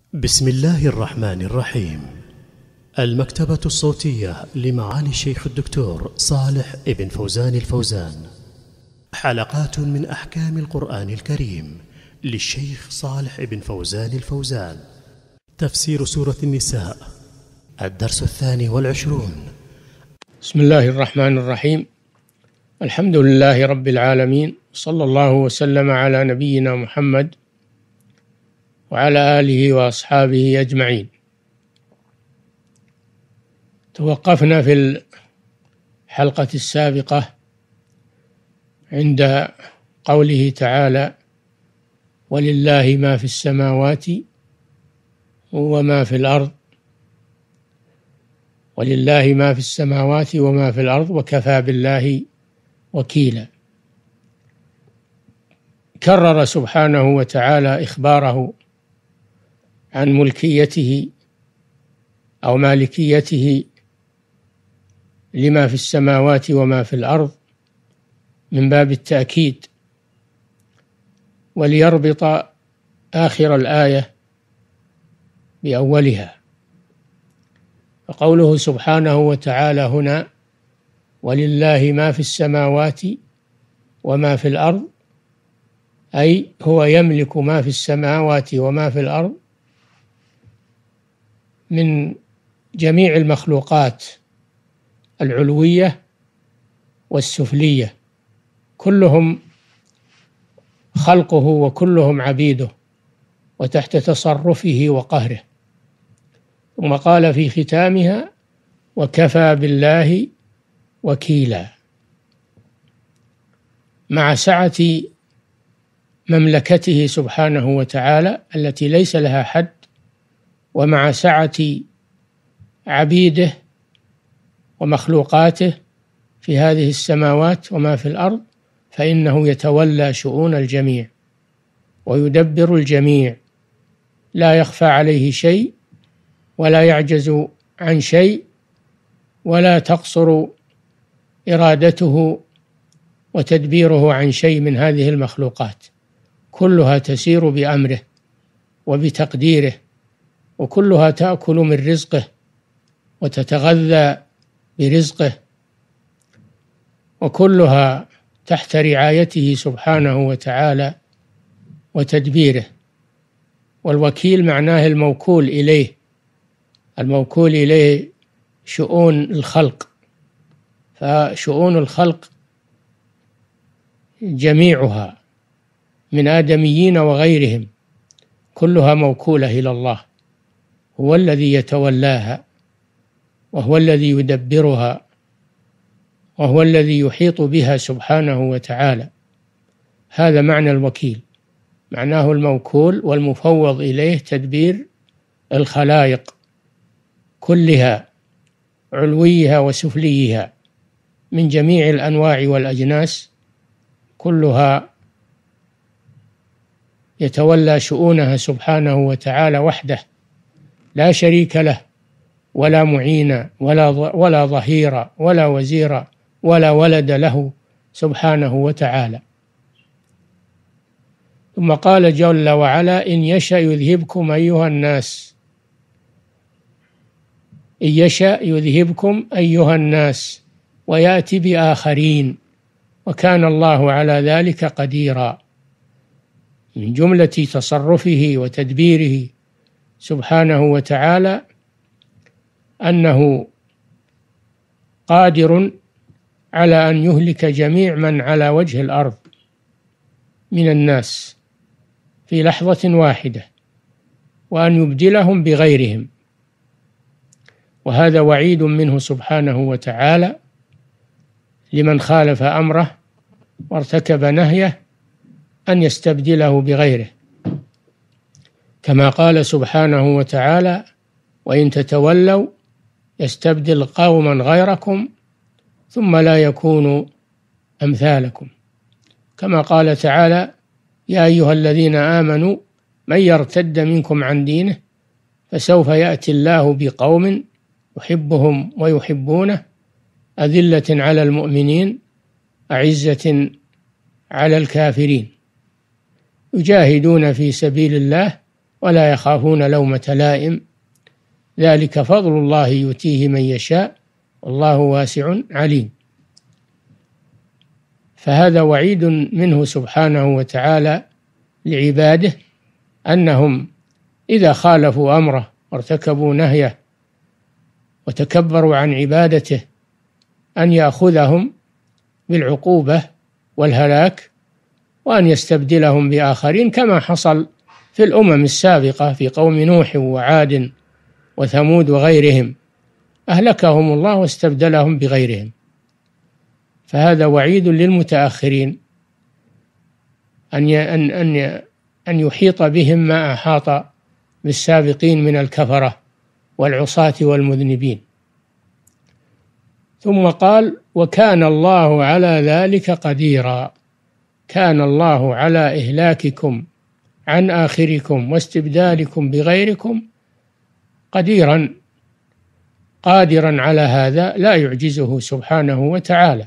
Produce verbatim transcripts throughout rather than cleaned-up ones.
بسم الله الرحمن الرحيم. المكتبة الصوتية لمعالي الشيخ الدكتور صالح ابن فوزان الفوزان، حلقات من أحكام القرآن الكريم للشيخ صالح ابن فوزان الفوزان. تفسير سورة النساء، الدرس الثاني والعشرون. بسم الله الرحمن الرحيم. الحمد لله رب العالمين، صلى الله وسلم على نبينا محمد وعلى آله وأصحابه أجمعين. توقفنا في الحلقة السابقة عند قوله تعالى: ولله ما في السماوات وما في الأرض ولله ما في السماوات وما في الأرض وكفى بالله وكيلا. كرر سبحانه وتعالى إخباره عن ملكيته أو مالكيته لما في السماوات وما في الأرض من باب التأكيد، وليربط آخر الآية بأولها. فقوله سبحانه وتعالى هنا: ولله ما في السماوات وما في الأرض، أي هو يملك ما في السماوات وما في الأرض من جميع المخلوقات العلوية والسفلية، كلهم خلقه وكلهم عبيده وتحت تصرفه وقهره. ثم قال في ختامها: وكفى بالله وكيلا. مع سعة مملكته سبحانه وتعالى التي ليس لها حد، ومع سعة عبيده ومخلوقاته في هذه السماوات وما في الأرض، فإنه يتولى شؤون الجميع ويدبر الجميع، لا يخفى عليه شيء ولا يعجز عن شيء، ولا تقصر إرادته وتدبيره عن شيء من هذه المخلوقات، كلها تسير بأمره وبتقديره، وكلها تأكل من رزقه وتتغذى برزقه، وكلها تحت رعايته سبحانه وتعالى وتدبيره. والوكيل معناه الموكول إليه، الموكول إليه شؤون الخلق، فشؤون الخلق جميعها من آدميين وغيرهم كلها موكولة إلى الله، هو الذي يتولاها وهو الذي يدبرها وهو الذي يحيط بها سبحانه وتعالى. هذا معنى الوكيل، معناه الموكول والمفوض إليه تدبير الخلائق كلها، علويها وسفليها، من جميع الأنواع والأجناس، كلها يتولى شؤونها سبحانه وتعالى وحده، لا شريك له ولا معين ولا ولا ظهير ولا وزير ولا ولد له سبحانه وتعالى. ثم قال جل وعلا: إن يشأ يذهبكم أيها الناس إن يشأ يذهبكم أيها الناس ويأتي بآخرين وكان الله على ذلك قديرا. من جملة تصرفه وتدبيره سبحانه وتعالى أنه قادر على أن يهلك جميع من على وجه الأرض من الناس في لحظة واحدة، وأن يبدلهم بغيرهم. وهذا وعيد منه سبحانه وتعالى لمن خالف أمره وارتكب نهيه، أن يستبدله بغيره، كما قال سبحانه وتعالى: وإن تتولوا يستبدل قوما غيركم ثم لا يكونوا أمثالكم. كما قال تعالى: يا أيها الذين آمنوا من يرتد منكم عن دينه فسوف يأتي الله بقوم يحبهم ويحبونه أذلة على المؤمنين أعزة على الكافرين يجاهدون في سبيل الله ولا يخافون لومة لائم، ذلك فضل الله يؤتيه من يشاء والله واسع عليم. فهذا وعيد منه سبحانه وتعالى لعباده أنهم إذا خالفوا أمره وارتكبوا نهيه وتكبروا عن عبادته أن يأخذهم بالعقوبة والهلاك، وأن يستبدلهم بآخرين كما حصل في الأمم السابقة في قوم نوح وعاد وثمود وغيرهم، أهلكهم الله واستبدلهم بغيرهم. فهذا وعيد للمتأخرين أن أن أن أن يحيط بهم ما أحاط بالسابقين من الكفرة والعصاة والمذنبين. ثم قال: وكان الله على ذلك قديرا. كان الله على إهلاككم عن آخركم واستبدالكم بغيركم قديرا، قادرا على هذا، لا يعجزه سبحانه وتعالى،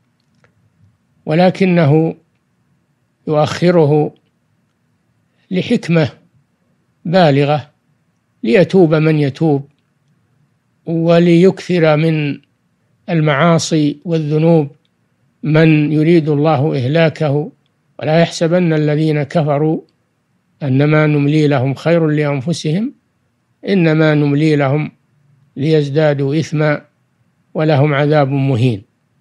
ولكنه يؤخره لحكمة بالغة، ليتوب من يتوب وليكثر من المعاصي والذنوب من يريد الله إهلاكه. ولا يحسبن الذين كفروا أنما نملي لهم خير لأنفسهم إنما نملي لهم ليزدادوا إثما ولهم عذاب مهين.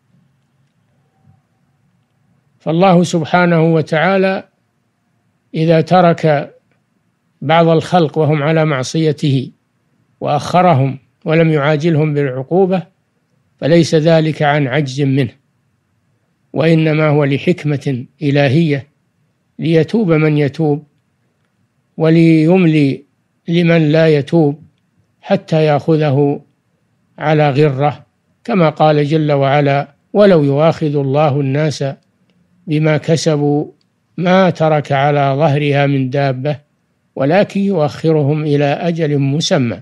فالله سبحانه وتعالى إذا ترك بعض الخلق وهم على معصيته وأخرهم ولم يعاجلهم بالعقوبة فليس ذلك عن عجز منه، وإنما هو لحكمة إلهية ليتوب من يتوب وليملي لمن لا يتوب حتى يأخذه على غرة، كما قال جل وعلا: ولو يؤاخذ الله الناس بما كسبوا ما ترك على ظهرها من دابة ولكن يؤخرهم إلى أجل مسمى،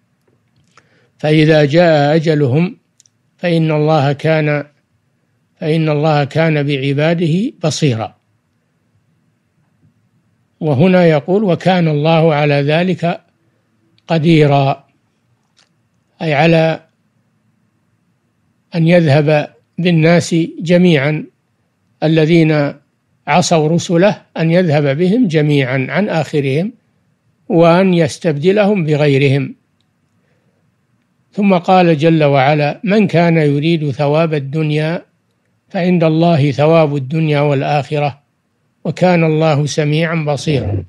فإذا جاء أجلهم فإن الله كان فإن الله كان بعباده بصيرا. وهنا يقول: وكان الله على ذلك قديرا، أي على أن يذهب بالناس جميعا الذين عصوا رسله، أن يذهب بهم جميعا عن آخرهم وأن يستبدلهم بغيرهم. ثم قال جل وعلا: من كان يريد ثواب الدنيا فعند الله ثواب الدنيا والآخرة وكان الله سميعا بصيرا.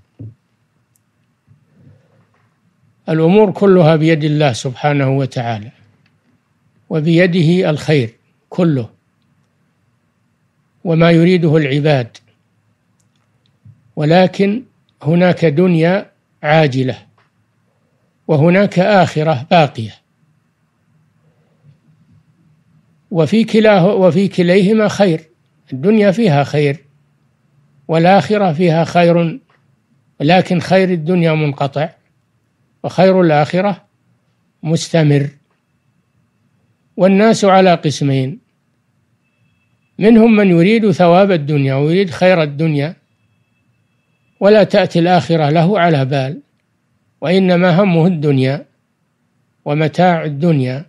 الأمور كلها بيد الله سبحانه وتعالى، وبيده الخير كله وما يريده العباد، ولكن هناك دنيا عاجلة وهناك آخرة باقية، وفي كلاه وفي كليهما خير. الدنيا فيها خير والآخرة فيها خير، لكن خير الدنيا منقطع وخير الآخرة مستمر. والناس على قسمين: منهم من يريد ثواب الدنيا ويريد خير الدنيا ولا تأتي الآخرة له على بال، وإنما همه الدنيا ومتاع الدنيا،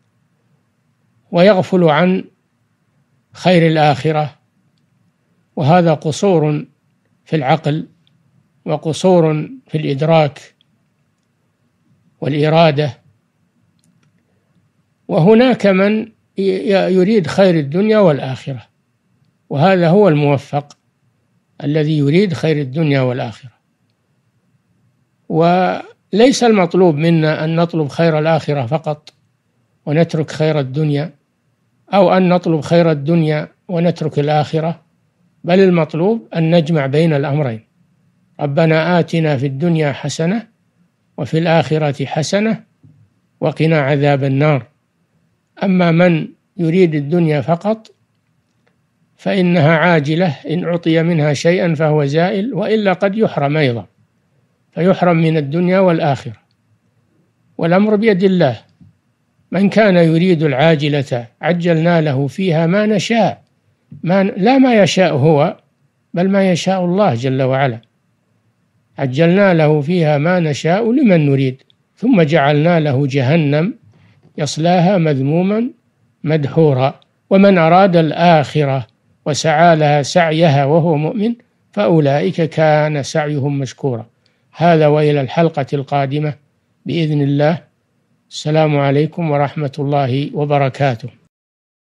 ويغفل عن خير الآخرة، وهذا قصور في العقل وقصور في الإدراك والإرادة. وهناك من يريد خير الدنيا والآخرة، وهذا هو الموفق الذي يريد خير الدنيا والآخرة. وليس المطلوب منا أن نطلب خير الآخرة فقط ونترك خير الدنيا، أو أن نطلب خير الدنيا ونترك الآخرة، بل المطلوب أن نجمع بين الأمرين: ربنا آتنا في الدنيا حسنة وفي الآخرة حسنة وقنا عذاب النار. أما من يريد الدنيا فقط فإنها عاجلة، إن أعطي منها شيئا فهو زائل، وإلا قد يحرم أيضا، فيحرم من الدنيا والآخرة. والأمر بيد الله، من كان يريد العاجلة عجلنا له فيها ما نشاء، ما لا ما يشاء هو بل ما يشاء الله جل وعلا. عجلنا له فيها ما نشاء لمن نريد ثم جعلنا له جهنم يصلاها مذموما مدحورا. ومن أراد الآخرة وسعى لها سعيها وهو مؤمن فأولئك كان سعيهم مشكورا. هذا وإلى الحلقة القادمة بإذن الله. السلام عليكم ورحمة الله وبركاته.